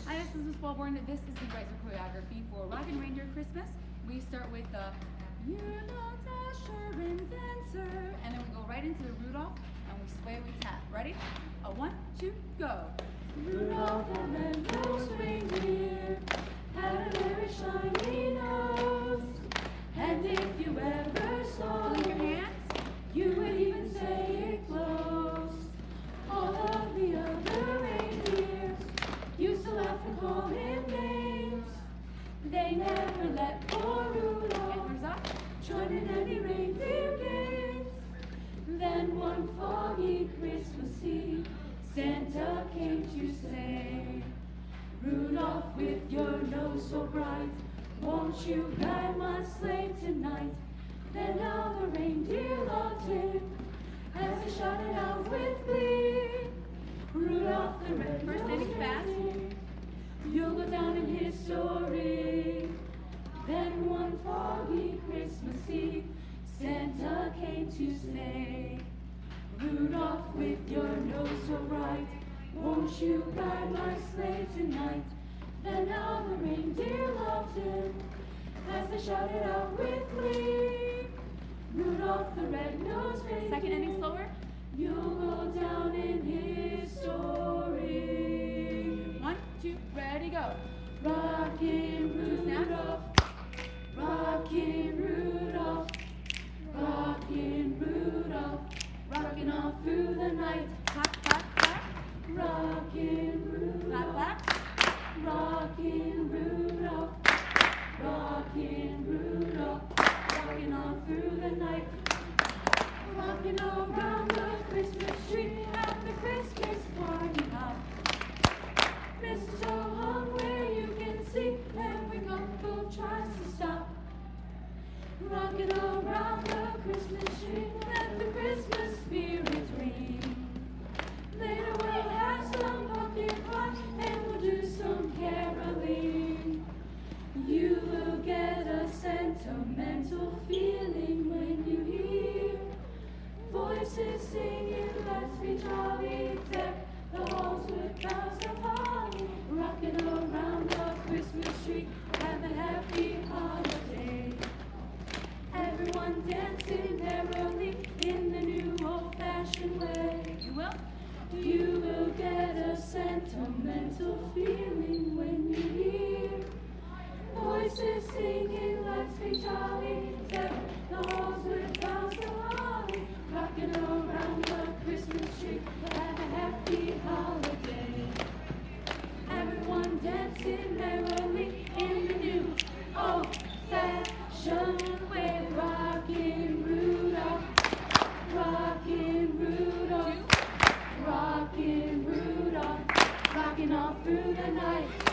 Hi, this is Miss Wellborn. This is the Riser choreography for Rockin' Reindeer Christmas. We start with the You're the Dasher and Dancer, and then we go right into the Rudolph, and we sway, we tap. Ready? A 1, 2, go. Rudolph the red-nosed reindeer had a very shiny nose, and if you ever saw Clean your hands. you would even say it glows. All of the other reindeers used to laugh and call him names. They never let poor Rudolph Antlers up. join in any reindeer games. Then one foggy Christmas Eve, Santa came to say, Rudolph, with your nose so bright, won't you guide my sleigh tonight? Then all the reindeer loved him as he shouted out with glee, Rudolph the red-nosed First inning fast. reindeer, you'll go down in history. Then one foggy Christmas Eve, Santa came to say, Rudolph, with your nose so bright, won't you guide my sleigh tonight? Then all the reindeer loved him as they shouted out with glee, Rudolph the red-nosed reindeer, Second inning slower. you'll go down in history. 1, 2, ready, go. Rockin' Two snaps. Rudolph, rockin' Rudolph, rockin' Rudolph, rockin' all through the night. Clap, clap, clap. Rockin' Clap, Rudolph, clap. rockin' Rudolph, rockin' Rudolph, rockin' all through the night. Rockin' all around the Christmas tree at the Christmas party hop. Mistletoe hung where you can see every couple tries to stop. Rockin' all around the Christmas tree, let the Christmas spirit ring. Later we'll have some pumpkin pie and we'll do some caroling. You will get a sentimental feeling when you hear voices singing, let's be jolly, deck the halls with boughs of holly. Rockin' around the Christmas tree, have a happy holiday. Everyone dancing merrily in the new old-fashioned way. You will. You will get a sentimental feeling when you hear voices singing, let's be jolly, deck the halls with boughs of holly. Rockin' around the Christmas tree, have a happy holiday. Everyone dancing merrily in the new old-fashioned way. Rockin' Rudolph, rockin' Rudolph, rockin' Rudolph, rockin' all through the night.